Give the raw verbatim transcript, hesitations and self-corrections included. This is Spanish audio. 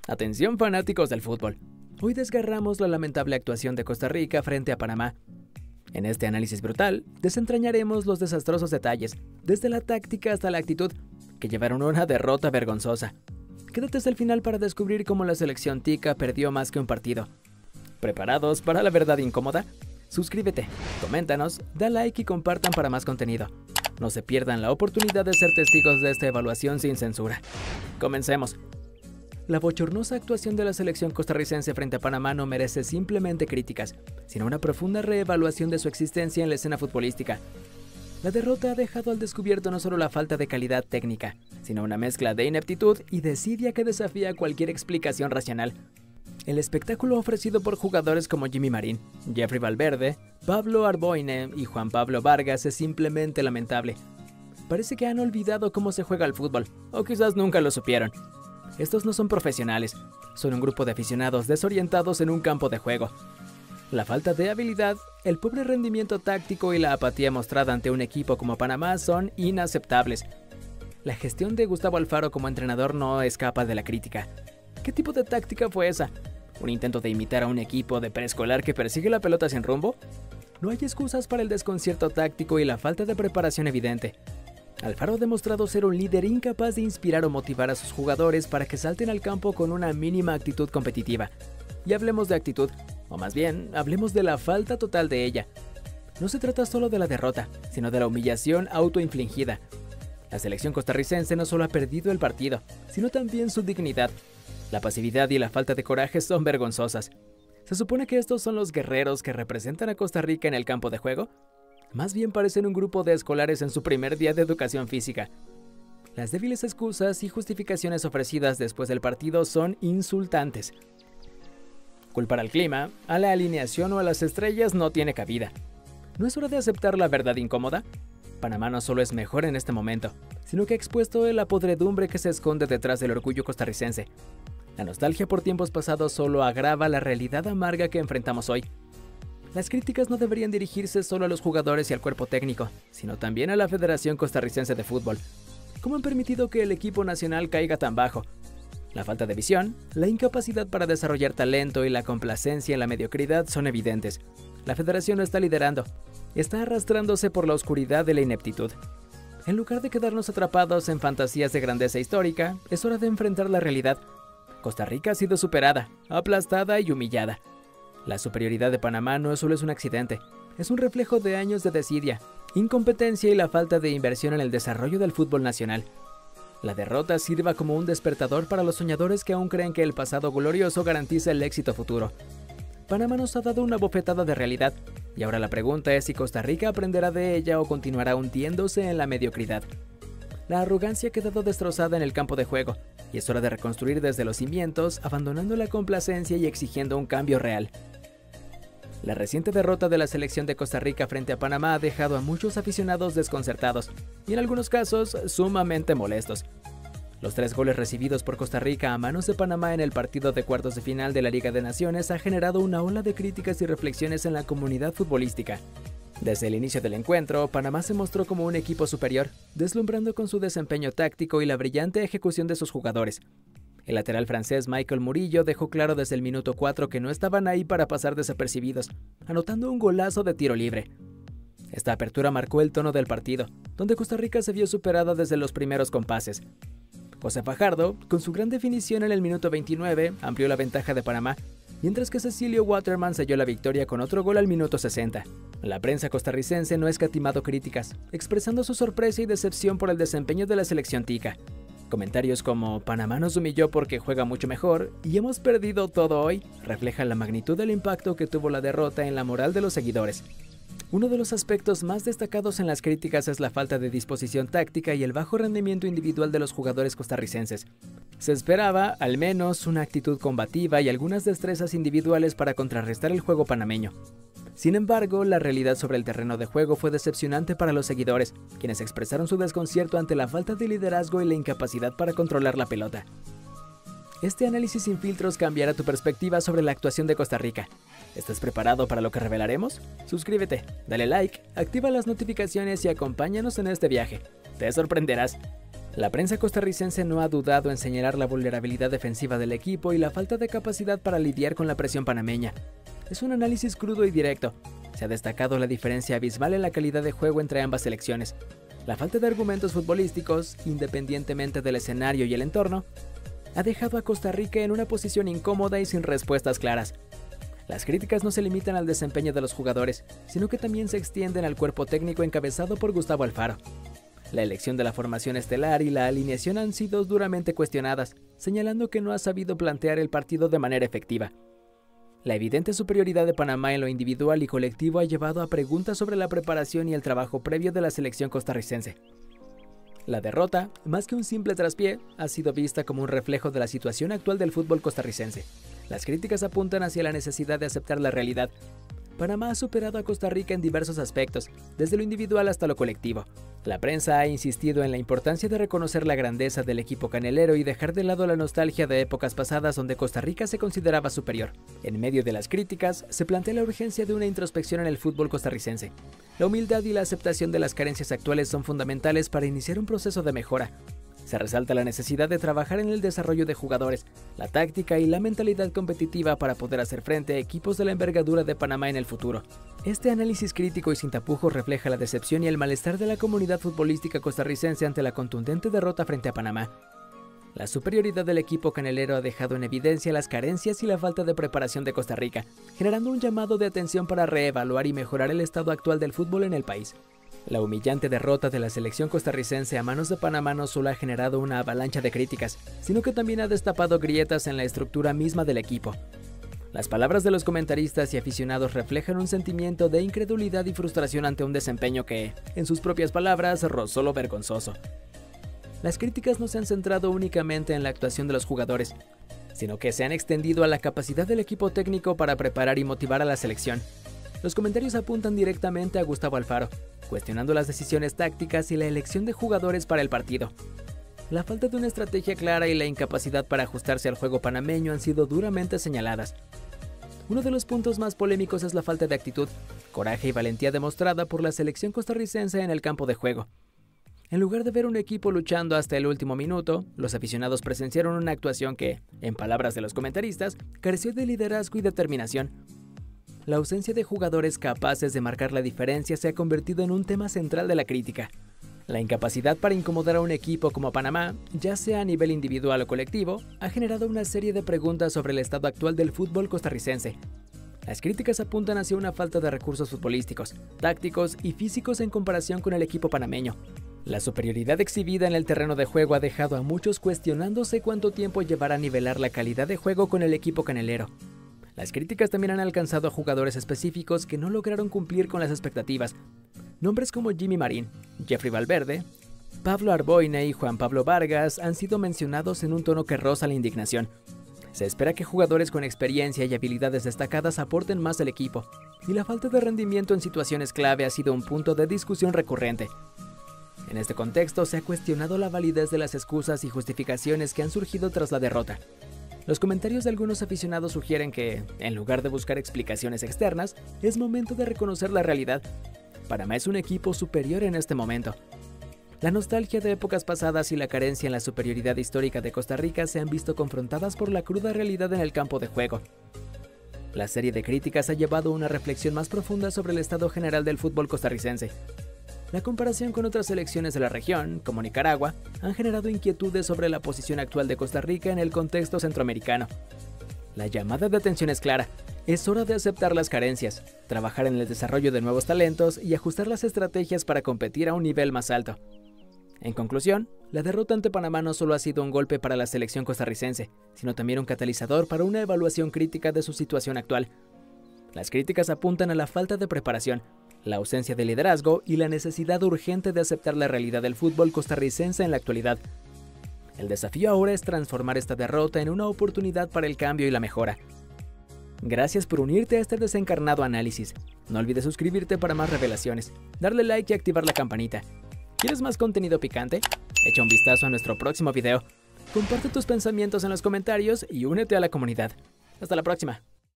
Atención fanáticos del fútbol. Hoy desgarramos la lamentable actuación de Costa Rica frente a Panamá. En este análisis brutal, desentrañaremos los desastrosos detalles, desde la táctica hasta la actitud, que llevaron a una derrota vergonzosa. Quédate hasta el final para descubrir cómo la selección tica perdió más que un partido. ¿Preparados para la verdad incómoda? Suscríbete, coméntanos, da like y compartan para más contenido. No se pierdan la oportunidad de ser testigos de esta evaluación sin censura. Comencemos. La bochornosa actuación de la selección costarricense frente a Panamá no merece simplemente críticas, sino una profunda reevaluación de su existencia en la escena futbolística. La derrota ha dejado al descubierto no solo la falta de calidad técnica, sino una mezcla de ineptitud y desidia que desafía cualquier explicación racional. El espectáculo ofrecido por jugadores como Jimmy Marín, Jeffrey Valverde, Pablo Arboine y Juan Pablo Vargas es simplemente lamentable. Parece que han olvidado cómo se juega al fútbol, o quizás nunca lo supieron. Estos no son profesionales, son un grupo de aficionados desorientados en un campo de juego. La falta de habilidad, el pobre rendimiento táctico y la apatía mostrada ante un equipo como Panamá son inaceptables. La gestión de Gustavo Alfaro como entrenador no escapa de la crítica. ¿Qué tipo de táctica fue esa? ¿Un intento de imitar a un equipo de preescolar que persigue la pelota sin rumbo? No hay excusas para el desconcierto táctico y la falta de preparación evidente. Alfaro ha demostrado ser un líder incapaz de inspirar o motivar a sus jugadores para que salten al campo con una mínima actitud competitiva. Y hablemos de actitud, o más bien, hablemos de la falta total de ella. No se trata solo de la derrota, sino de la humillación autoinfligida. La selección costarricense no solo ha perdido el partido, sino también su dignidad. La pasividad y la falta de coraje son vergonzosas. ¿Se supone que estos son los guerreros que representan a Costa Rica en el campo de juego? Más bien parecen un grupo de escolares en su primer día de educación física. Las débiles excusas y justificaciones ofrecidas después del partido son insultantes. Culpar al clima, a la alineación o a las estrellas no tiene cabida. ¿No es hora de aceptar la verdad incómoda? Panamá no solo es mejor en este momento, sino que ha expuesto la podredumbre que se esconde detrás del orgullo costarricense. La nostalgia por tiempos pasados solo agrava la realidad amarga que enfrentamos hoy. Las críticas no deberían dirigirse solo a los jugadores y al cuerpo técnico, sino también a la Federación Costarricense de Fútbol. ¿Cómo han permitido que el equipo nacional caiga tan bajo? La falta de visión, la incapacidad para desarrollar talento y la complacencia en la mediocridad son evidentes. La Federación no está liderando, está arrastrándose por la oscuridad de la ineptitud. En lugar de quedarnos atrapados en fantasías de grandeza histórica, es hora de enfrentar la realidad. Costa Rica ha sido superada, aplastada y humillada. La superioridad de Panamá no solo es un accidente, es un reflejo de años de desidia, incompetencia y la falta de inversión en el desarrollo del fútbol nacional. La derrota sirva como un despertador para los soñadores que aún creen que el pasado glorioso garantiza el éxito futuro. Panamá nos ha dado una bofetada de realidad, y ahora la pregunta es si Costa Rica aprenderá de ella o continuará hundiéndose en la mediocridad. La arrogancia ha quedado destrozada en el campo de juego, y es hora de reconstruir desde los cimientos, abandonando la complacencia y exigiendo un cambio real. La reciente derrota de la selección de Costa Rica frente a Panamá ha dejado a muchos aficionados desconcertados y en algunos casos sumamente molestos. Los tres goles recibidos por Costa Rica a manos de Panamá en el partido de cuartos de final de la Liga de Naciones ha generado una ola de críticas y reflexiones en la comunidad futbolística. Desde el inicio del encuentro, Panamá se mostró como un equipo superior, deslumbrando con su desempeño táctico y la brillante ejecución de sus jugadores. El lateral francés Michael Murillo dejó claro desde el minuto cuatro que no estaban ahí para pasar desapercibidos, anotando un golazo de tiro libre. Esta apertura marcó el tono del partido, donde Costa Rica se vio superada desde los primeros compases. José Fajardo, con su gran definición en el minuto veintinueve, amplió la ventaja de Panamá, mientras que Cecilio Waterman selló la victoria con otro gol al minuto sesenta. La prensa costarricense no ha escatimado críticas, expresando su sorpresa y decepción por el desempeño de la selección tica. Comentarios como «Panamá nos humilló porque juega mucho mejor» y «hemos perdido todo hoy» reflejan la magnitud del impacto que tuvo la derrota en la moral de los seguidores. Uno de los aspectos más destacados en las críticas es la falta de disposición táctica y el bajo rendimiento individual de los jugadores costarricenses. Se esperaba, al menos, una actitud combativa y algunas destrezas individuales para contrarrestar el juego panameño. Sin embargo, la realidad sobre el terreno de juego fue decepcionante para los seguidores, quienes expresaron su desconcierto ante la falta de liderazgo y la incapacidad para controlar la pelota. Este análisis sin filtros cambiará tu perspectiva sobre la actuación de Costa Rica. ¿Estás preparado para lo que revelaremos? Suscríbete, dale like, activa las notificaciones y acompáñanos en este viaje. Te sorprenderás. La prensa costarricense no ha dudado en señalar la vulnerabilidad defensiva del equipo y la falta de capacidad para lidiar con la presión panameña. Es un análisis crudo y directo. Se ha destacado la diferencia abismal en la calidad de juego entre ambas selecciones. La falta de argumentos futbolísticos, independientemente del escenario y el entorno, ha dejado a Costa Rica en una posición incómoda y sin respuestas claras. Las críticas no se limitan al desempeño de los jugadores, sino que también se extienden al cuerpo técnico encabezado por Gustavo Alfaro. La elección de la formación estelar y la alineación han sido duramente cuestionadas, señalando que no ha sabido plantear el partido de manera efectiva. La evidente superioridad de Panamá en lo individual y colectivo ha llevado a preguntas sobre la preparación y el trabajo previo de la selección costarricense. La derrota, más que un simple traspié, ha sido vista como un reflejo de la situación actual del fútbol costarricense. Las críticas apuntan hacia la necesidad de aceptar la realidad. Panamá ha superado a Costa Rica en diversos aspectos, desde lo individual hasta lo colectivo. La prensa ha insistido en la importancia de reconocer la grandeza del equipo canelero y dejar de lado la nostalgia de épocas pasadas donde Costa Rica se consideraba superior. En medio de las críticas, se plantea la urgencia de una introspección en el fútbol costarricense. La humildad y la aceptación de las carencias actuales son fundamentales para iniciar un proceso de mejora. Se resalta la necesidad de trabajar en el desarrollo de jugadores, la táctica y la mentalidad competitiva para poder hacer frente a equipos de la envergadura de Panamá en el futuro. Este análisis crítico y sin tapujos refleja la decepción y el malestar de la comunidad futbolística costarricense ante la contundente derrota frente a Panamá. La superioridad del equipo canelero ha dejado en evidencia las carencias y la falta de preparación de Costa Rica, generando un llamado de atención para reevaluar y mejorar el estado actual del fútbol en el país. La humillante derrota de la selección costarricense a manos de Panamá no solo ha generado una avalancha de críticas, sino que también ha destapado grietas en la estructura misma del equipo. Las palabras de los comentaristas y aficionados reflejan un sentimiento de incredulidad y frustración ante un desempeño que, en sus propias palabras, rozó lo vergonzoso. Las críticas no se han centrado únicamente en la actuación de los jugadores, sino que se han extendido a la capacidad del equipo técnico para preparar y motivar a la selección. Los comentarios apuntan directamente a Gustavo Alfaro, cuestionando las decisiones tácticas y la elección de jugadores para el partido. La falta de una estrategia clara y la incapacidad para ajustarse al juego panameño han sido duramente señaladas. Uno de los puntos más polémicos es la falta de actitud, coraje y valentía demostrada por la selección costarricense en el campo de juego. En lugar de ver un equipo luchando hasta el último minuto, los aficionados presenciaron una actuación que, en palabras de los comentaristas, careció de liderazgo y determinación. La ausencia de jugadores capaces de marcar la diferencia se ha convertido en un tema central de la crítica. La incapacidad para incomodar a un equipo como Panamá, ya sea a nivel individual o colectivo, ha generado una serie de preguntas sobre el estado actual del fútbol costarricense. Las críticas apuntan hacia una falta de recursos futbolísticos, tácticos y físicos en comparación con el equipo panameño. La superioridad exhibida en el terreno de juego ha dejado a muchos cuestionándose cuánto tiempo llevará a nivelar la calidad de juego con el equipo canelero. Las críticas también han alcanzado a jugadores específicos que no lograron cumplir con las expectativas. Nombres como Jimmy Marín, Jeffrey Valverde, Pablo Arboine y Juan Pablo Vargas han sido mencionados en un tono que roza la indignación. Se espera que jugadores con experiencia y habilidades destacadas aporten más al equipo, y la falta de rendimiento en situaciones clave ha sido un punto de discusión recurrente. En este contexto se ha cuestionado la validez de las excusas y justificaciones que han surgido tras la derrota. Los comentarios de algunos aficionados sugieren que, en lugar de buscar explicaciones externas, es momento de reconocer la realidad. Panamá es un equipo superior en este momento. La nostalgia de épocas pasadas y la carencia en la superioridad histórica de Costa Rica se han visto confrontadas por la cruda realidad en el campo de juego. La serie de críticas ha llevado a una reflexión más profunda sobre el estado general del fútbol costarricense. La comparación con otras selecciones de la región, como Nicaragua, han generado inquietudes sobre la posición actual de Costa Rica en el contexto centroamericano. La llamada de atención es clara. Es hora de aceptar las carencias, trabajar en el desarrollo de nuevos talentos y ajustar las estrategias para competir a un nivel más alto. En conclusión, la derrota ante Panamá no solo ha sido un golpe para la selección costarricense, sino también un catalizador para una evaluación crítica de su situación actual. Las críticas apuntan a la falta de preparación, la ausencia de liderazgo y la necesidad urgente de aceptar la realidad del fútbol costarricense en la actualidad. El desafío ahora es transformar esta derrota en una oportunidad para el cambio y la mejora. Gracias por unirte a este desencarnado análisis. No olvides suscribirte para más revelaciones, darle like y activar la campanita. ¿Quieres más contenido picante? Echa un vistazo a nuestro próximo video. Comparte tus pensamientos en los comentarios y únete a la comunidad. Hasta la próxima.